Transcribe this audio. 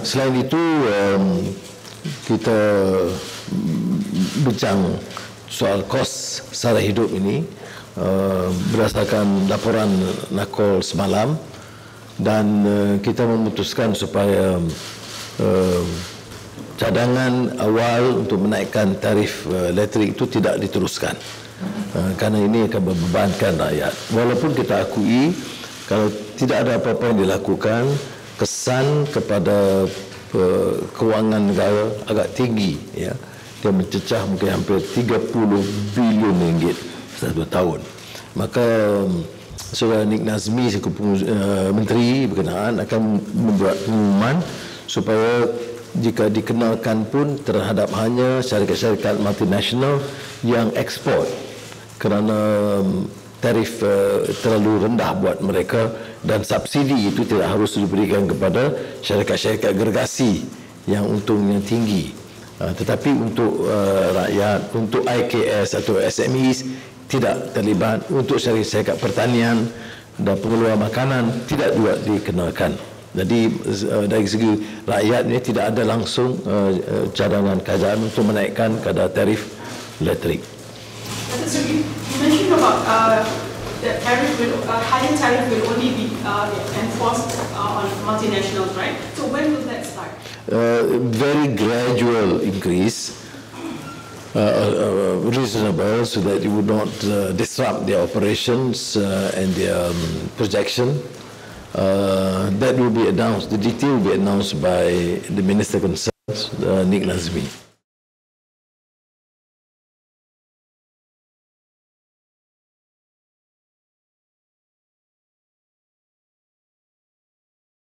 Selain itu, kita bincang soal kos sara hidup ini berdasarkan laporan Nakol semalam, dan kita memutuskan supaya cadangan awal untuk menaikkan tarif elektrik itu tidak diteruskan, kerana ini akan membebankan rakyat. Walaupun kita akui kalau tidak ada apa-apa yang dilakukan, kesan kepada kewangan negara agak tinggi, ya. Dia mencecah mungkin hampir 30 bilion ringgit satu tahun. Maka Saudara Nik Nazmi selaku menteri berkenaan akan membuat pengumuman supaya jika dikenalkan pun terhadap hanya syarikat-syarikat multinasional yang ekspor, kerana tarif terlalu rendah buat mereka, dan subsidi itu tidak harus diberikan kepada syarikat-syarikat gergasi yang untungnya tinggi. Tetapi untuk rakyat, untuk IKS atau SMEs tidak terlibat, untuk syarikat pertanian dan pengeluar makanan tidak juga dikenalkan. Jadi dari segi rakyat ini tidak ada langsung cadangan kerajaan untuk menaikkan kadar tarif elektrik. So you mentioned about the higher tariff will only be enforced on multinationals, right? So when will that start? Very gradual increase, reasonable, so that it would not disrupt their operations and their projection. That will be announced. The detail will be announced by the Minister concerned, Nik Nazmi.